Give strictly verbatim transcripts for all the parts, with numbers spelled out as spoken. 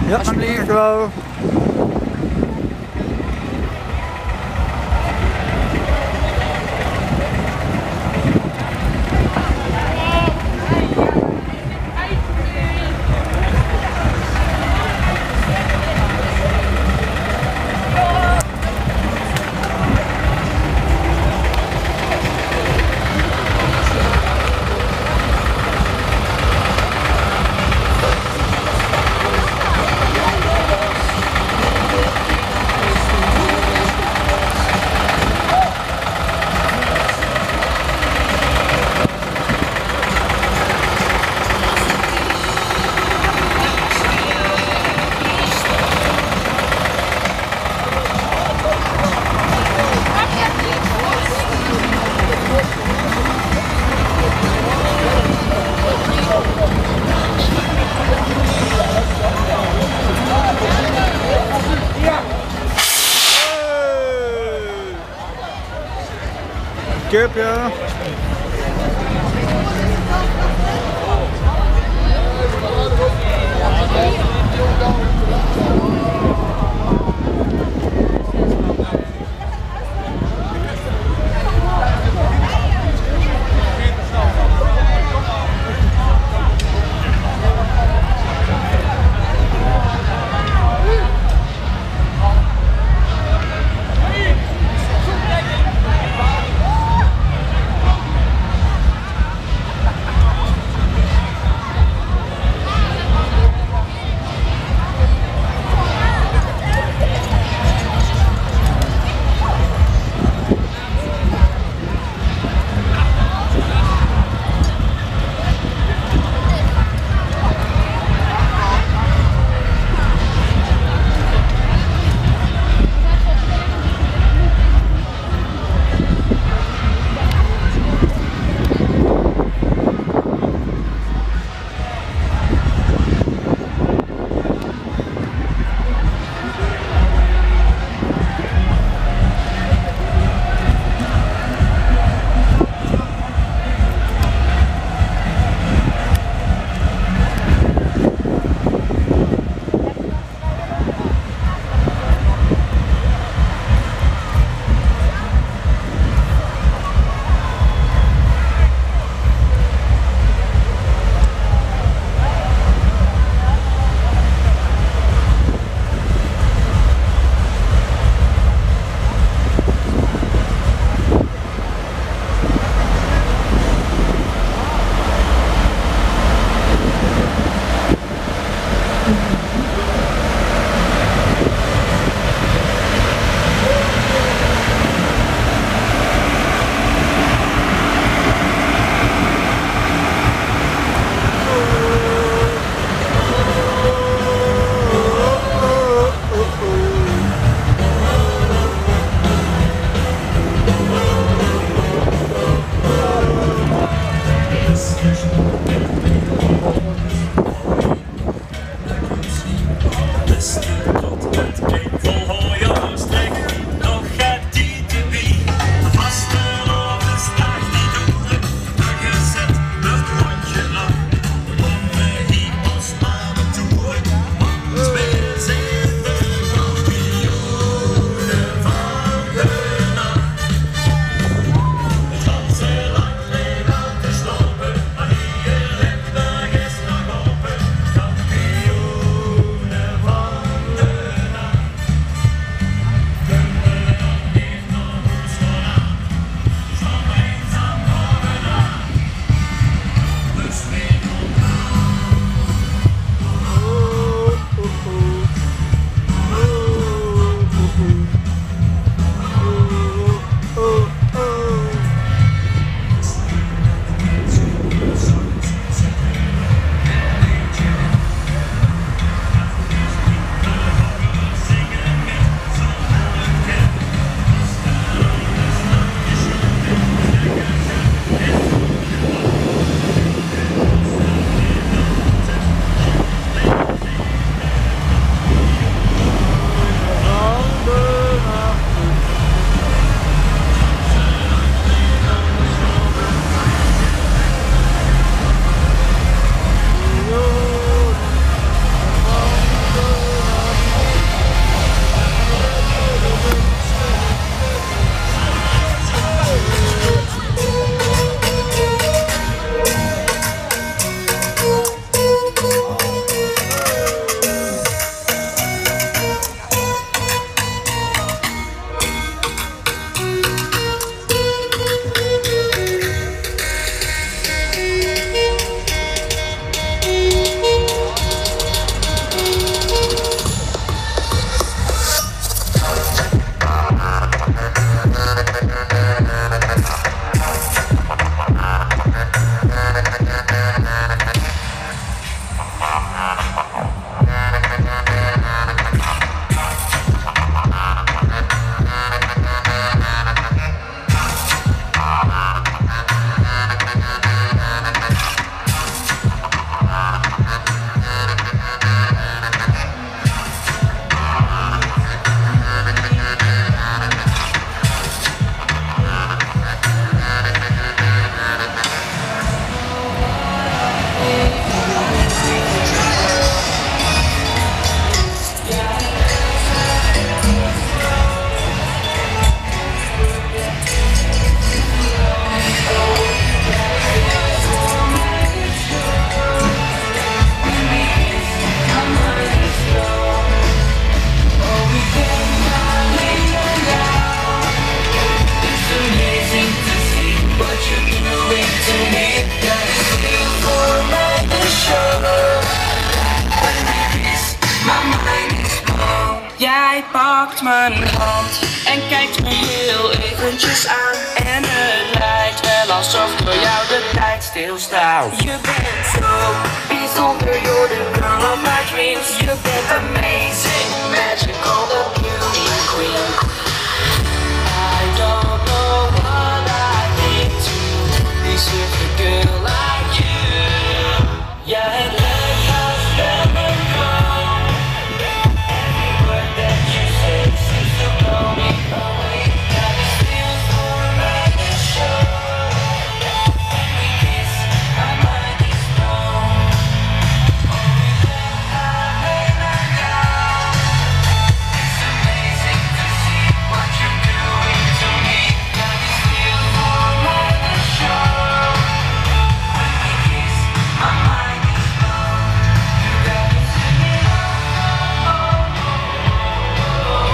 Ja, dankjewel. Kipje. pakt mijn hand en kijkt me heel eventjes aan. En het lijkt wel alsof door jou de tijd stilstaat. Je bent zo bijzonder, you're the girl of my dreams. Je bent amazing, magical, the beauty queen. I don't know what I need to be with a girl like you. Yeah, het lijkt als never gone. Every word that you say seems to blow me away. Got me still for another show. When we kiss, my mind is blown. It's amazing to see what you're doing to me. Got me still for another show. When we kiss, my mind is blown. You got me singing, oh, oh, oh, oh.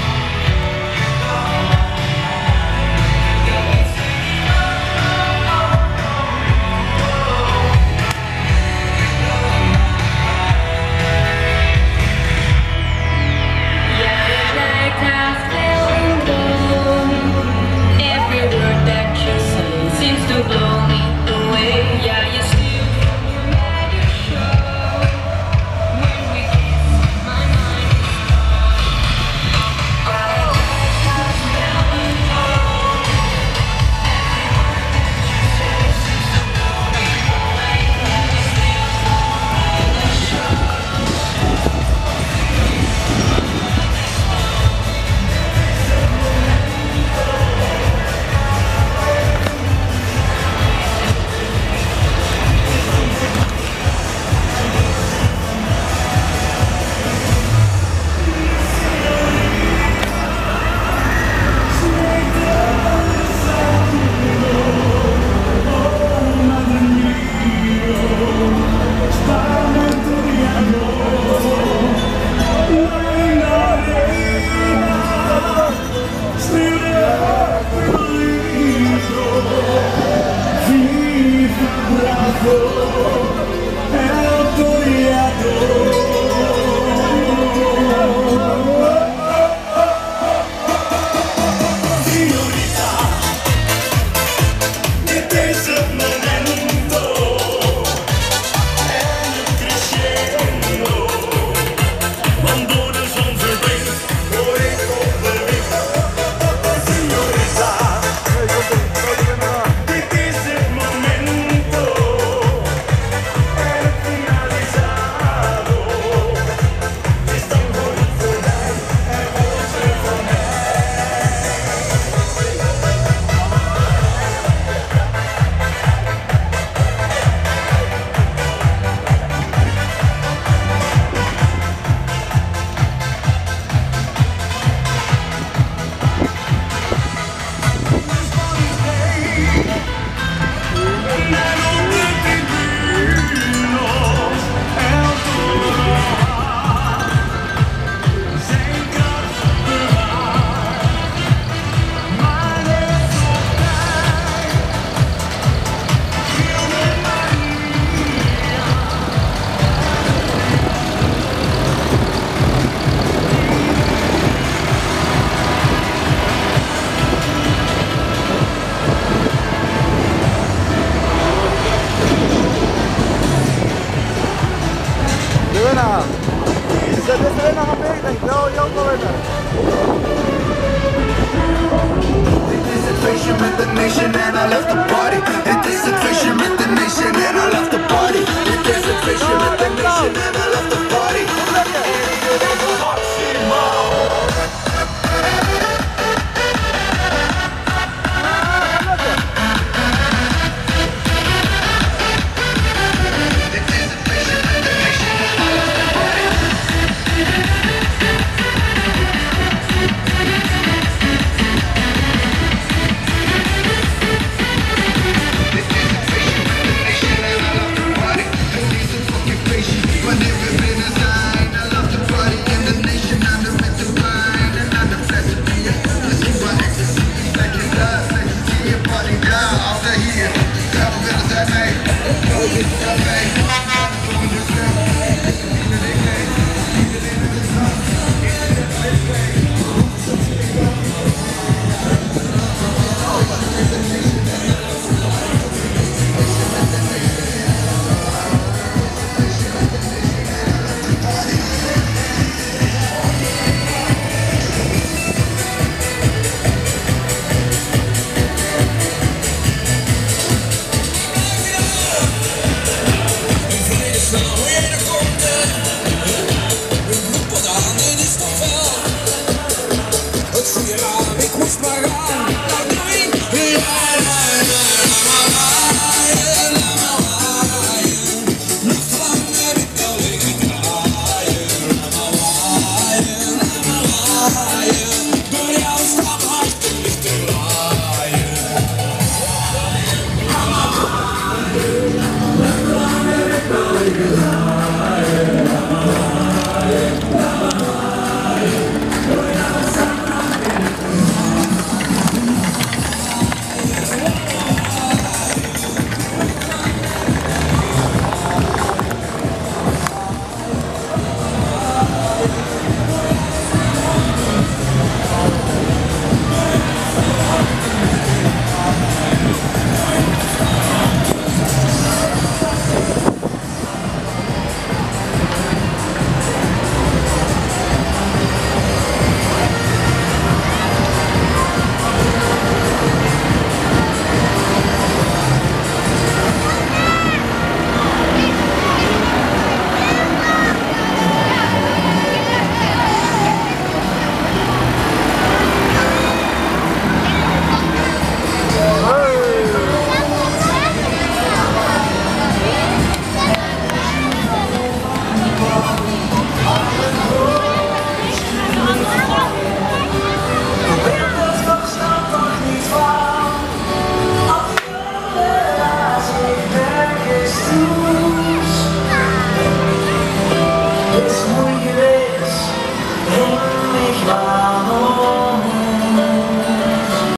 Yeah, it lijkt haast wel een droom. Every word that you say seems to blow me away. Yeah, you still from your magic show. When we kiss, my mind is blown. Yeah, it lijkt haast wel een droom. Every word that you say seems to blow me away. Yeah, you still from your magic show. De winnaar. Is dit de winnaar van mij? Ik denk wel, jou wel winnen. Anticipation with the nation and I left the party. Anticipation with the nation and I left the party. Anticipation with the nation and I